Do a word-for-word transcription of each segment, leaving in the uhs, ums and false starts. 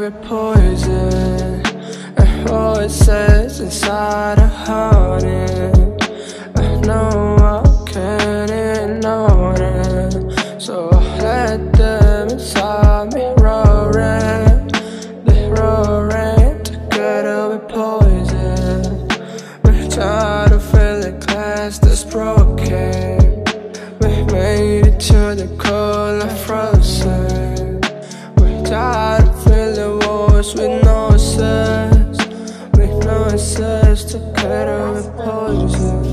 with poison, and all it says inside a honey. I know I can't ignore it, so I let them inside me roaring. They roaring together with poison. We're tired of feeling glass that's broken. We made it to the cold and frozen. We're tired of feeling wars with no sense, with no sense together with poison.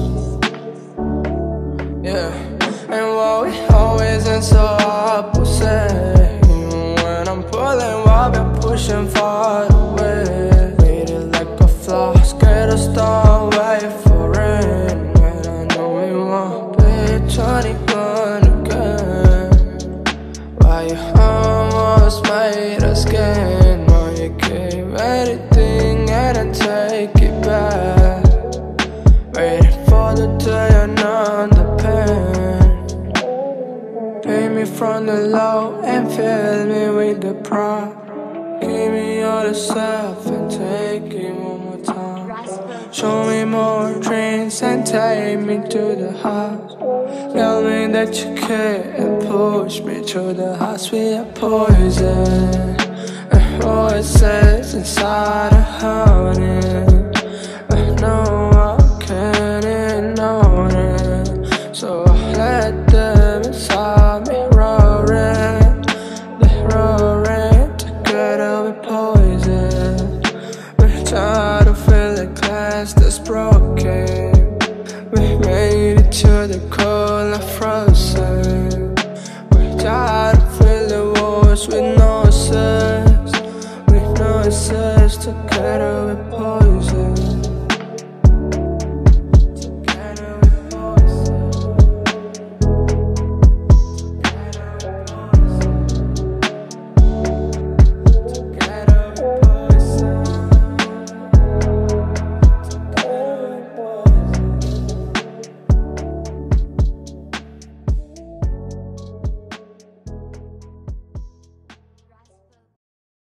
Yeah, and what we always end so opposite. When I'm pulling while I'm pushing far away, waiting like a flaw, scared of storm, wait for rain. When I know we won't be twenty-one again. Why you almost made us gain? Why you gave anything and I take it back? Waiting for the day I know the pain. Pay me from the low and fill me with the pride. Give me all the self and take it one more time. Show me more dreams and take me to the house. Tell me that you care and push me to the house. We are poison, and all it says inside a honey. I know